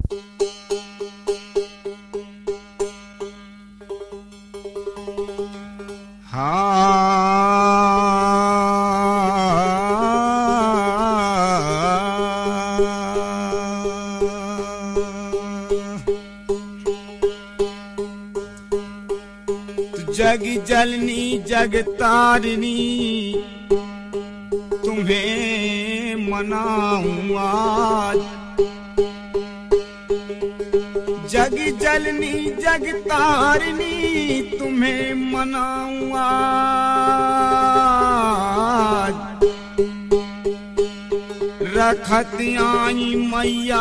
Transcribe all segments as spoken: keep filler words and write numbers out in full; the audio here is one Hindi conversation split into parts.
जग जननी जग तारिणी तुम्हें मनाऊं आज। जग जननी जग तारिणी तुम्हें मनाऊं आज। रखत आई मैया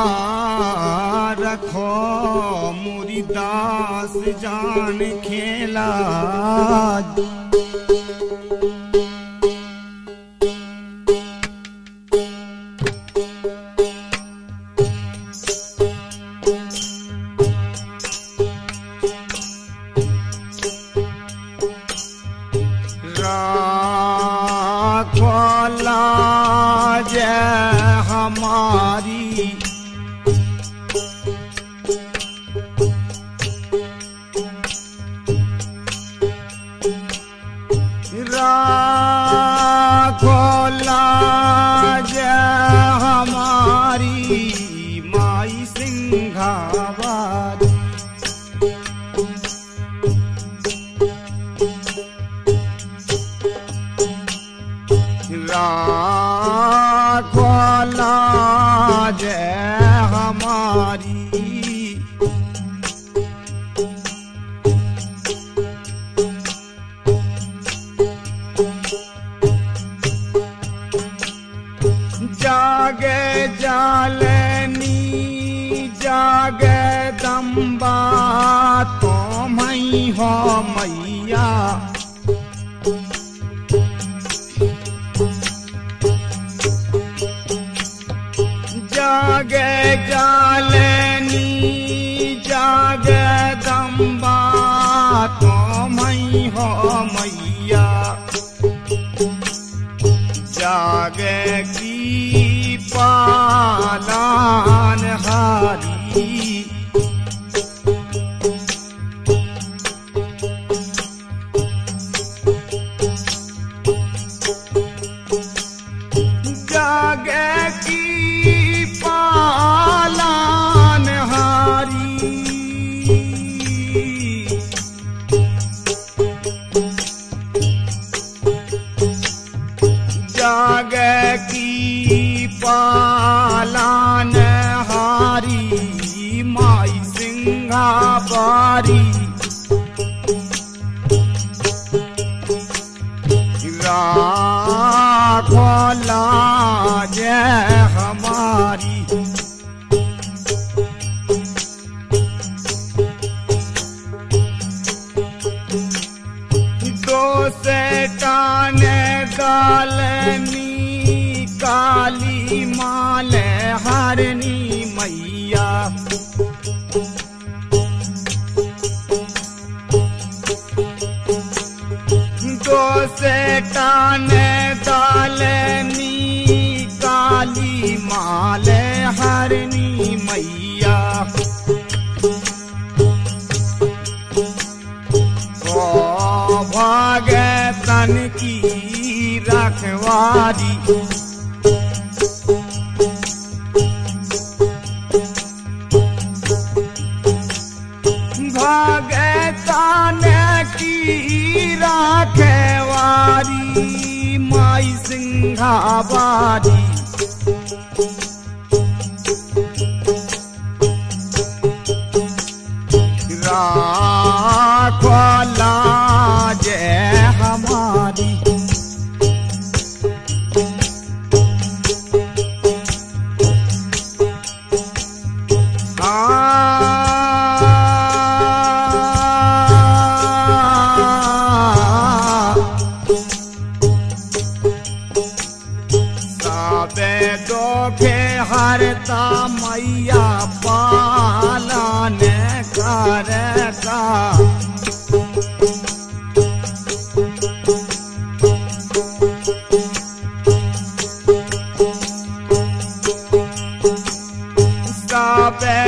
रखो मोरी दास जान खेला। राखो लाज हमारी राखो लाज हमारी माई सिंघाबाद। राखो लाज हमारी जागे जालनी जागे दम्बा तो मई हो मैया। जागे जालनी जागे दम्बा तो मई हो मैया। जागे की पालान हारी जागे की पालान हारी। जागे की पालान हारी माई सिंघाबारी। राखो लाज हमारी दो से टाने गालनी काली माल हरनी मैया। दो से टाने दालनी काली माल हरनी मैया। ओ भागे तन की रखवारी भागे ताने की राखेवारी माई सिंघाबारी। राखो लाज हमारी हरता मैया पालन करता। सबे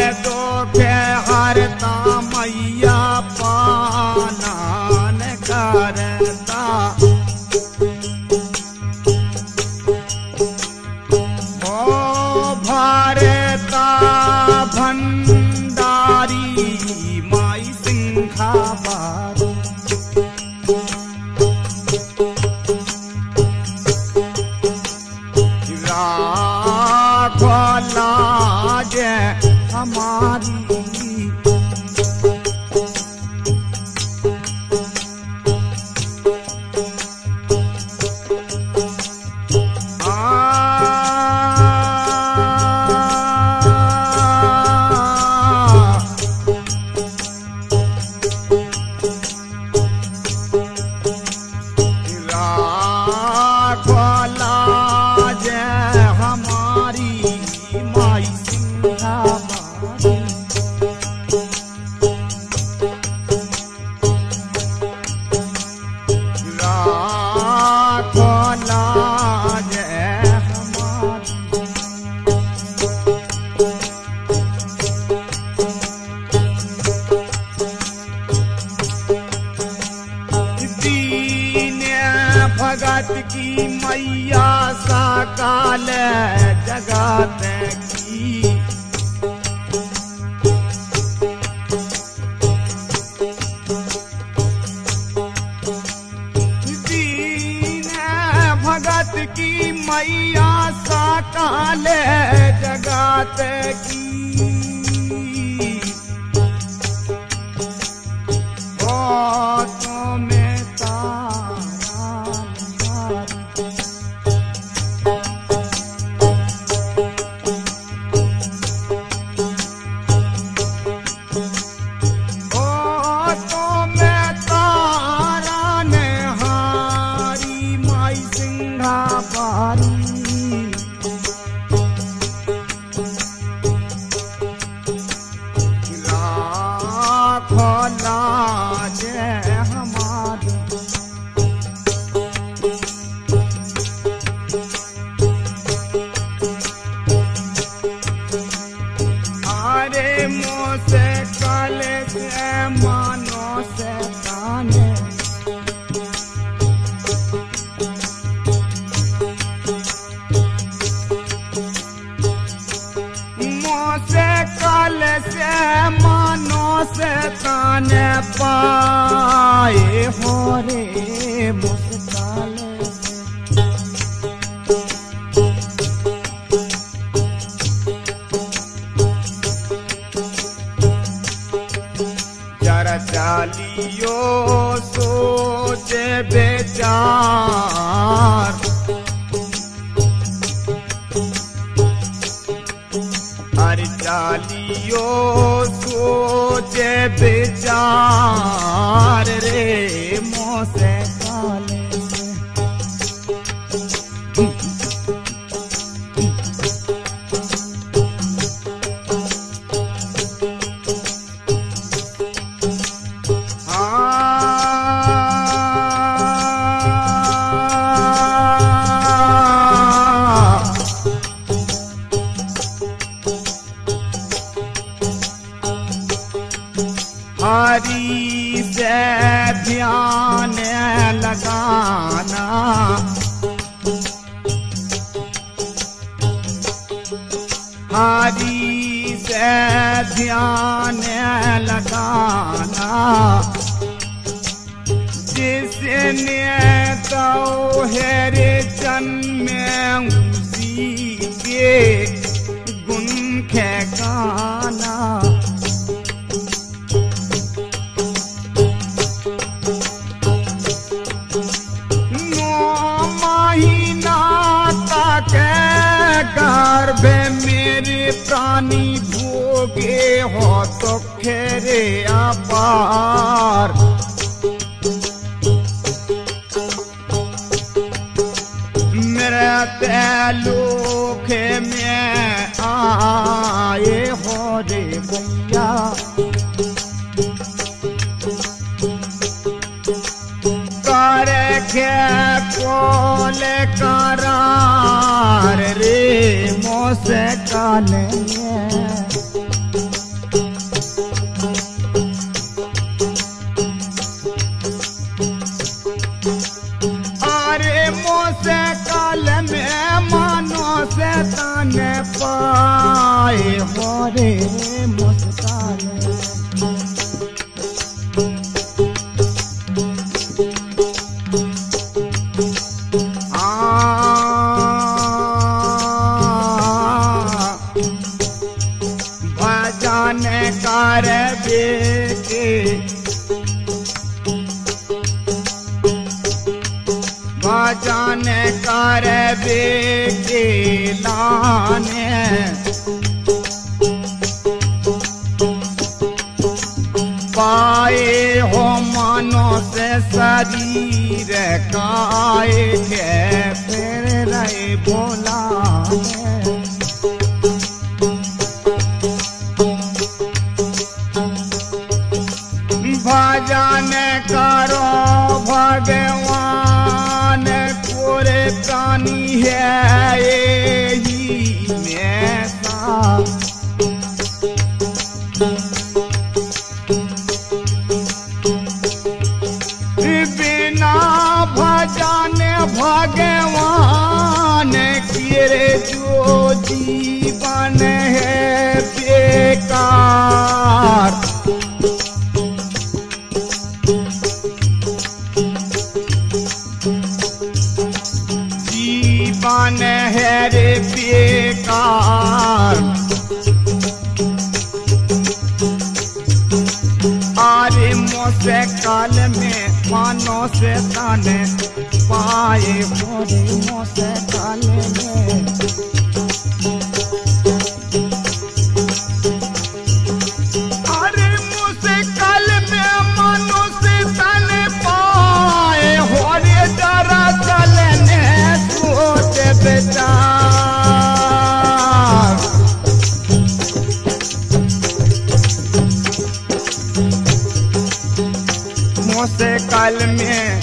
भारता भंडारी माई सिंघा बारी राखो लाज हमारी भगत की मैया साकाल जगत की दीन भगत की मैया साकाल जगत की बातों में से काले से मानो से ताने मोसे काले से मानो से ताने पाए हो रे मुस्काले चालियो सोचे बेचार अरे चालियो सोचे बेचार रे मोसे काले हरि से ध्यान लगाना हरि से ध्यान लगाना जिसने तो हेरे जन्म उसी के गुण खे गाना गर्भ मेरे प्राणी भोगे हो तो खेरे अपार मेरे लोक में आए हो रे भैया कर के कोल करार रे मोसे काले अरे मोसे काले में मानो से ताने पा पाए हो रे मुस्कान। भजन कर बेके भजन कर बेके लाने पाए हो मानो से शरीर काए के फिर रहे बोला भजन करो भगवान पूरे प्राणी है यही में सा बिना भजन भगवान किरे जो जीवन है बेकार। जीवन है रे बेकार। आरे मोसे काल में मानो से ताने पाए मोरे मोसे काल में। आरे मोसे काल में मानो से ताने पाए होरे जरा चलने सोच बेचार। मोसे काल में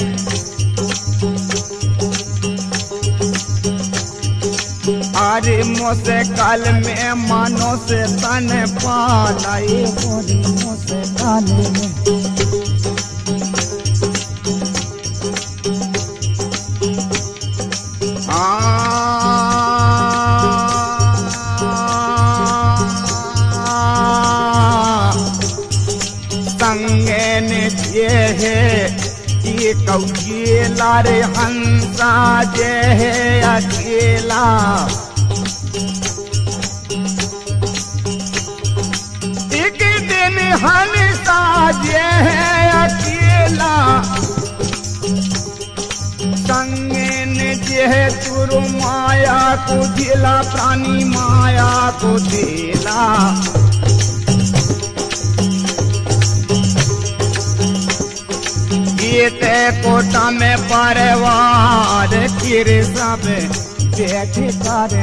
आरे मोसे काल में मानो से तन पालाए मोरे मोसे काल में। संगन जे है ये कौशेला रे हंसा जे है अकेला। एक दिन हंसा जे है अकेला संगन जे है तुरु माया को झेला प्राणी माया को झेला। ते कोटा में परिवार फिर सब बैठ कर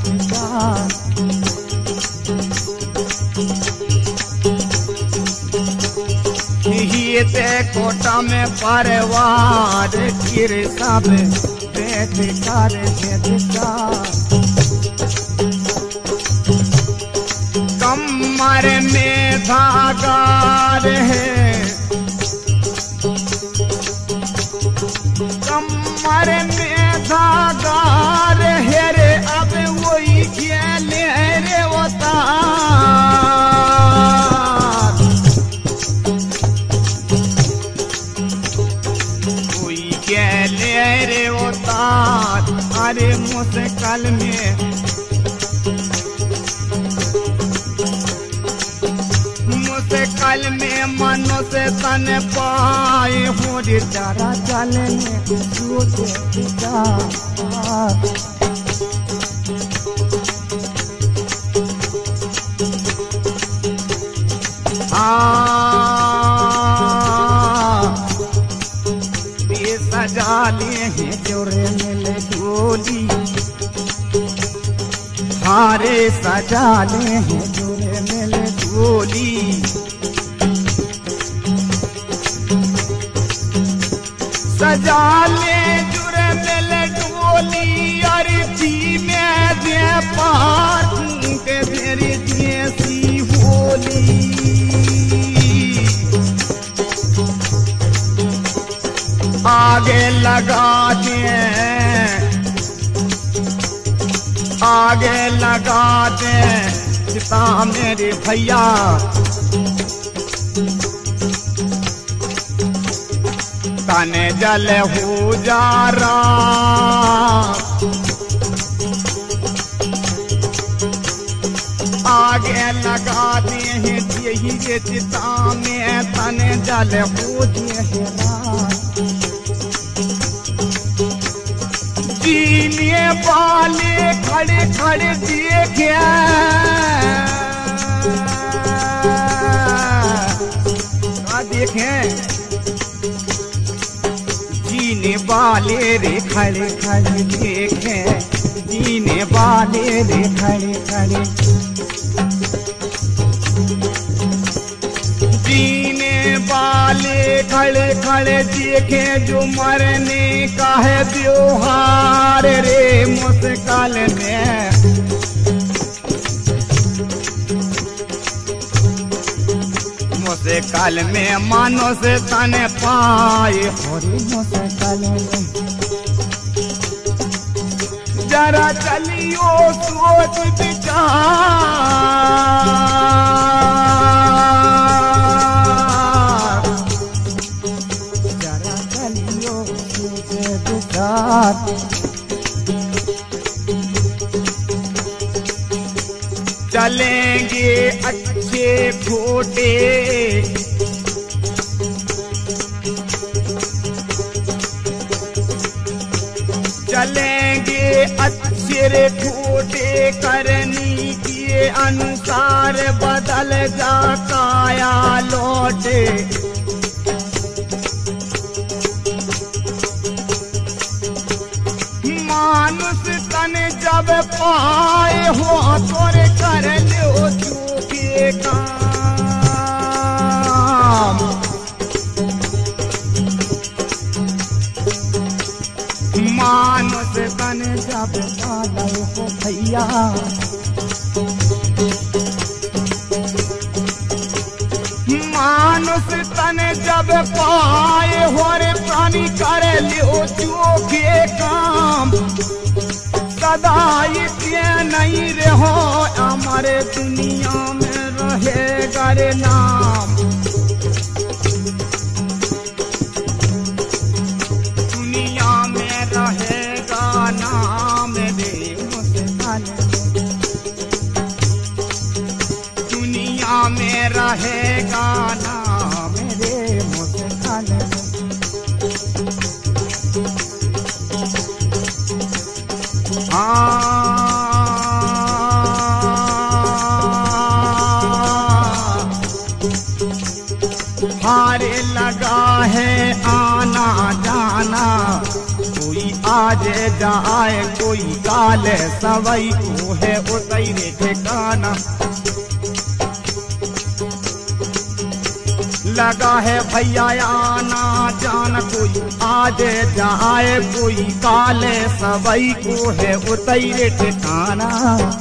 ते कोटा में परिवार फिर सब बैठ कर कमर में धागा है कमर में धागा है रे अब वही खेले रे होता। वही खेले रे होता। अरे मुश्किल में मुश्किल में मनो से तन पाए हो रे जरा चलने सोचे विचार। ये सजा ले हैं जोरे मिले गोली हारे सजा ले हैं जोरे मिले गोली। सजा ले जुरे मिले डोली अरजी में दे पार के मेरी जैसी होली। आगे लगा दे आगे लगा दे चिता मेरे भैया तने जल हो जा आगे लगा दे हैं यही के चिता में तने जल हो जीने वाले खड़े खड़े देखे देखें जीने वाले रे खड़े खड़े देखे जीने वाले रे खड़े खड़े जीने वाले खड़े खड़े देखे जो मरने का है त्योहार रे मुश्किल में मुश्किल में मानो से तने पाए मुश्किल में जरा चलियो सोच विचार जरा चलियो सोच विचार चलेंगे अच्छे खोटे चलेंगे अच्छे रे खोटे करनी के अनुसार बदल जा काया लौटे मानुष तन जब पाए हो तोरे कर लो चूके काम मानुष तन जब पाए हो भैया मानुष तन जब पाए हो रे प्राणी कर लो चूके काम सदा ये नहीं रहो हमारे दुनिया में रहेगा रे नाम दुनिया में रहेगा नाम रे मुश्किल दुनिया में रहेगा नाम रे मुश्किल हारे लगा है आना जाना कोई आज जाए कोई काल सवई को है उतरे ठिकाना लगा है भैया आना जाना कोई आज जाए कोई काल सवई को है उतरे ठिकाना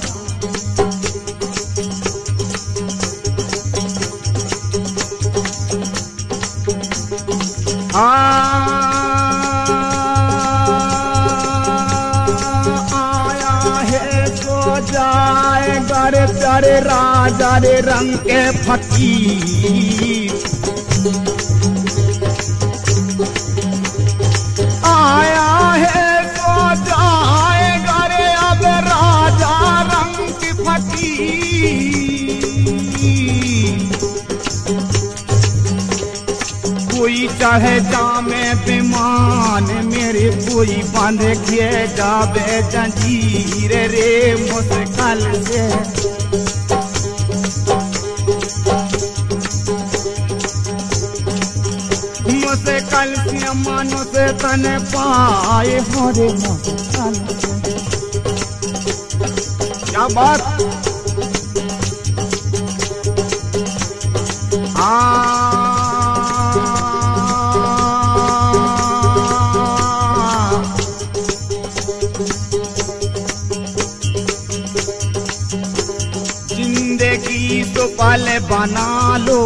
आया है सो जाए गरे प्यारे राजा रे रंग के फकीर आया है सो जाए गरे अब राजा रंग के फकीर कोई चाहे जामे विमान मेरे कोई बांध के जावे जंजीर रे मुश्किल से मुश्किल से मानो से तन पाए मोरे मुश्किल क्या बात आ तो पल बना लो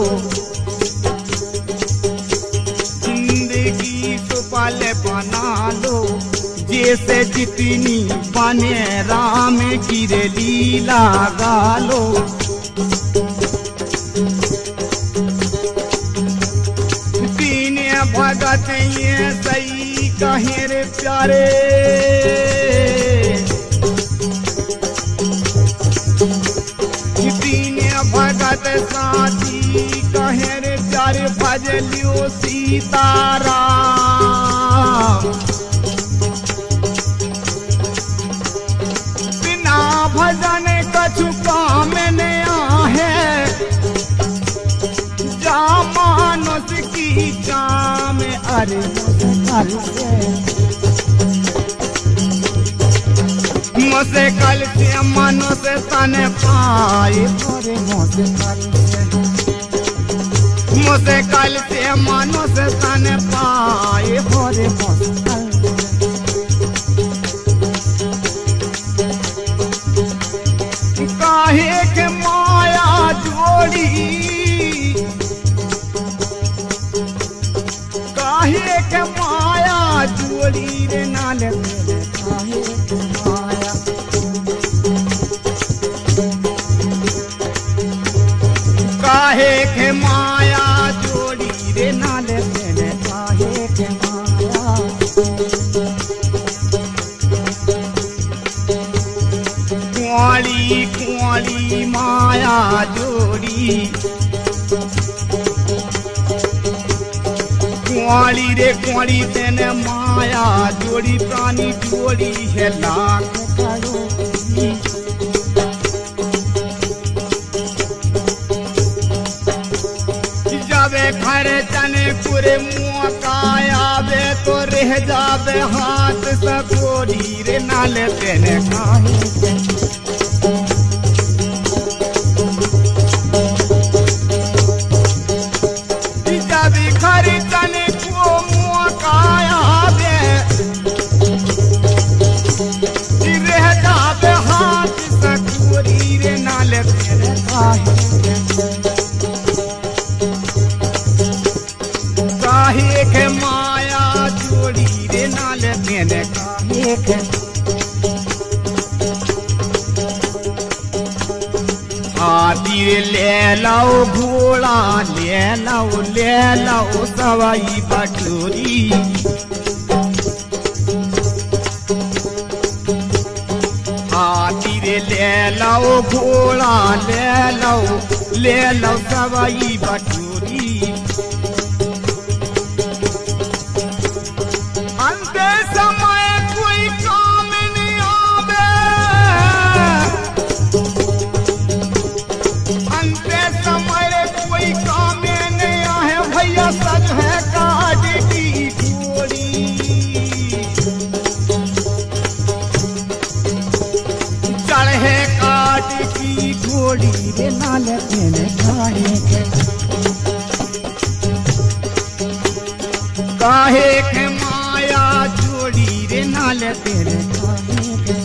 जिंदगी तो पल बना लो जैसे जितनी बने राम की लीला गा लो। अरे भगत साथी कहे रे चार भजलियो सीताराम बिना भजन कछु काम न आहे जा मानुष की जाम अरे मुझसे कल से मनुष्य तन पाए मुझसे कल से मुझसे कल से मनुष्य तन पाए भोरे काहे के माया जोड़ी काहे के माया जोड़ी रे नाले काहे के माया काहे के माया जोड़ी रे नाले तेरे काहे के माया कुआली कुआली माया जोड़ी कुआली रे कुआली तेने माया जोड़ी प्राणी जोड़ी है लाख करोड़ी घर चने पूरे मुँह का आवे तो रह जावे हाथ सकोड़ी रे नाले तेने काहे जब घर चने को मुँह का आवे रह जावे हाथ सकोड़ी रे नाले तेने काहे काहे के माया जोड़ी रे नाले तेने काहे के हाथी ले लाओ घोड़ा ले लाओ ले लाओ सवाई बटोरी हाथी रे ले लाओ घोड़ा ले लाओ ले लाओ सवाई बटोरी समय कोई काम नहीं आवे अंते समय कोई काम नहीं आए भैया सच है काट की घोड़ी चढ़े काट की घोड़ी रे नाले तेने काहे के काहे के माया जोड़ी रे नाले तेरे काहे के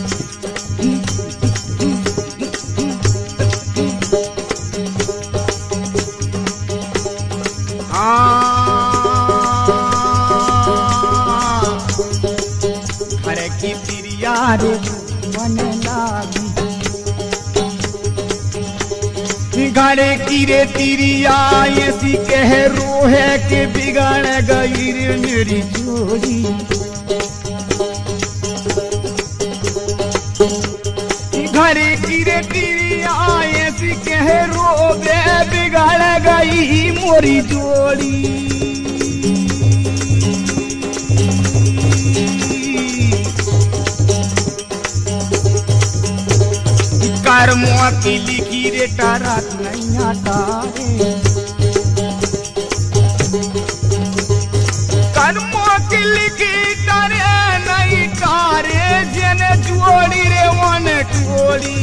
घर की प्रिया रे मन लागी घर की रे तिरिया ऐसी कह रोहे के बिगड़ गई रे मेरी जोड़ी घर की रे तिरिया ऐसी कह रोवे बिगड़ गई मोरी जोड़ी कर्मों की लिखी रे टारत नहीं तारे कर्मों की लिखी तारे नहीं तारे जने जोड़ी रे वन टोड़ी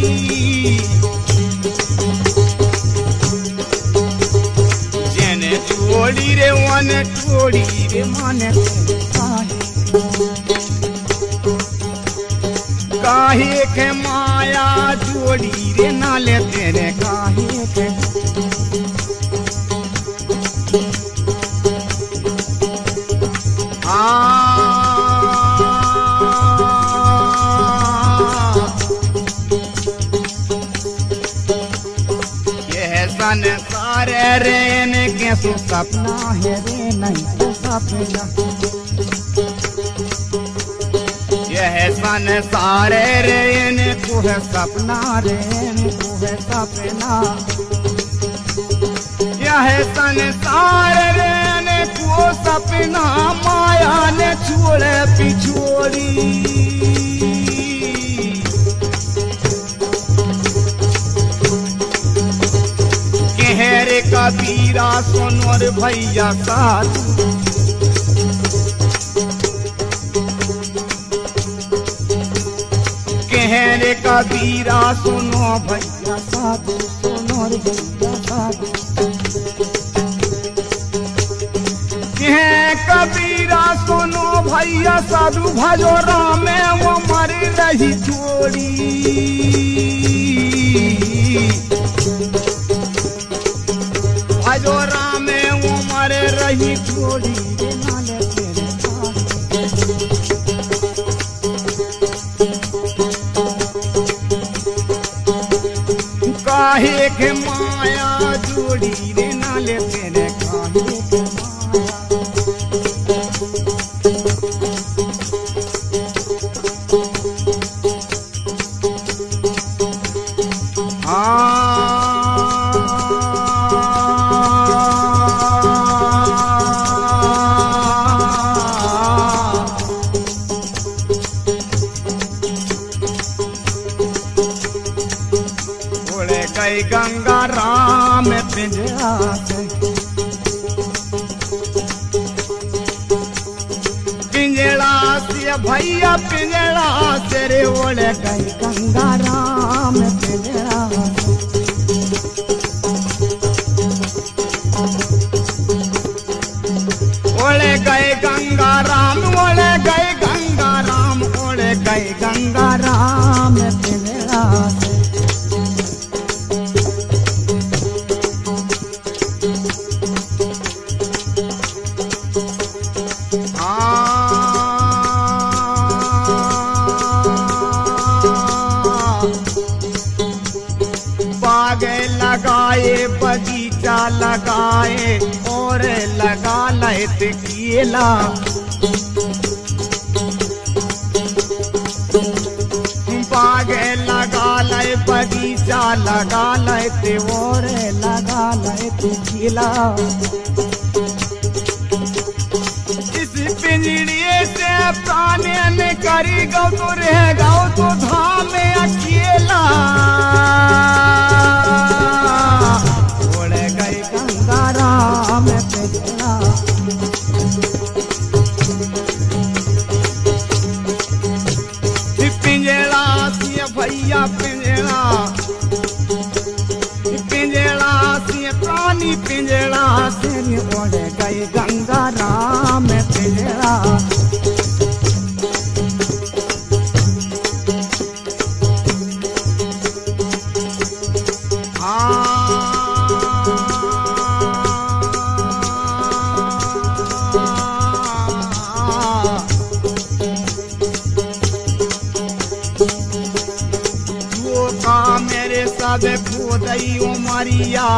जने जोड़ी रे वन टोड़ी रे मन काहे के माया जोड़ी रे नाले तेरे काहे के आ यह संसार रे ने के सो सपना है रे नहीं तो सपना यह संसार रे इनको है सपना रे इनको है सपना यह संसार रे इनको सपना माया ने छोड़े पिछोड़ी कहरे कबीरा सोनोर भैया साधु कहरे कबीरा सुनो भैया साधु सुनो रे भैया साधु कह कबीरा सुनो भैया साधु भजो राम वो मर रही छोड़ी भजो राम वो मर रही छोड़ी काहे के माया जोड़ी रे नाले तेरे काहे के गई गंगा राम पिंजरा से पिंजरा से भैया पिंजरा से रे ओले गई गंगा राम पिंजरा ओले गए गंगा राम ओले गए गंगा राम ओले गए गंगा राम पिंजरा से लगाए बगीचा लगाए और लगा लैत केला बाग लगा लय बगीचा लगा लैत और लगा लैत केला इस पिंजड़े से प्राणी ने करी गौ तो रह गौ तो धाम अकेला राम पिंजरा पिंजरा से भैया पिंजरा पिंजरा से प्राणी पिंजरा से ओढ़ गए गंगा राम पिंजरा सब खोदई उमरिया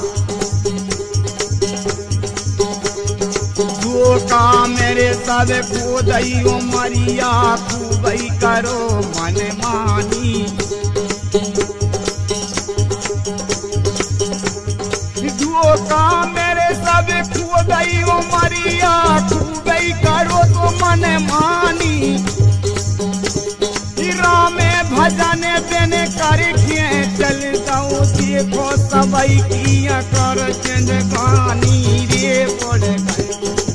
का मेरे सब खोदई उमरिया खूबई करो मन मानी का मेरे सब खोदई उमरिया खूबई करो तो मन मानी राम भजन देने कर चल जाओ देखो सबई किया कर जिंदगानी रे पड़ गए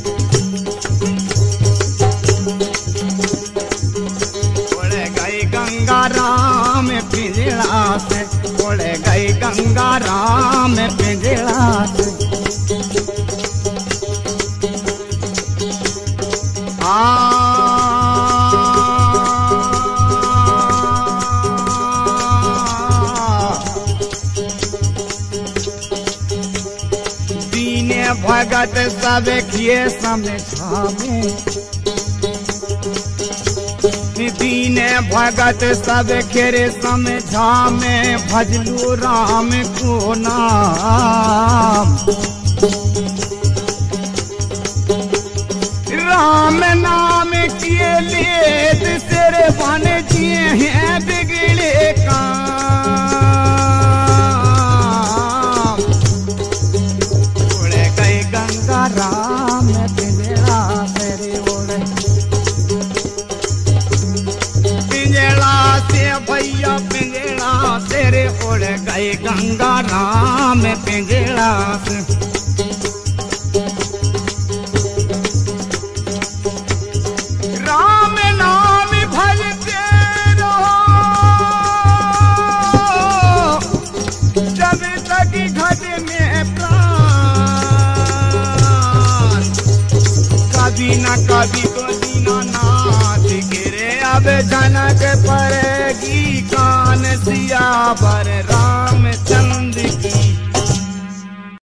पड़ गए गंगा राम पिंजरा से पड़ गए गंगा राम पिंजरा से आ भगत सब किए समझावे दीन भगत सब खेरे समझावे भजलू राम को नाम राम नाम किए लेत से तेरे बन जिए हैं बिगड़े काम। उड़े गए गंगा राम पिंजड़ा तेरे उड़े पिंजड़ा से भैया पिंजड़ा तेरे उड़ गए गंगा राम पिंजड़ा से। राम नाम भजते रहो जब तक घट में प्राण। कभी न कभी तो दीनानाथ गिरे अब जनक पड़ेगी कान सियावर राम।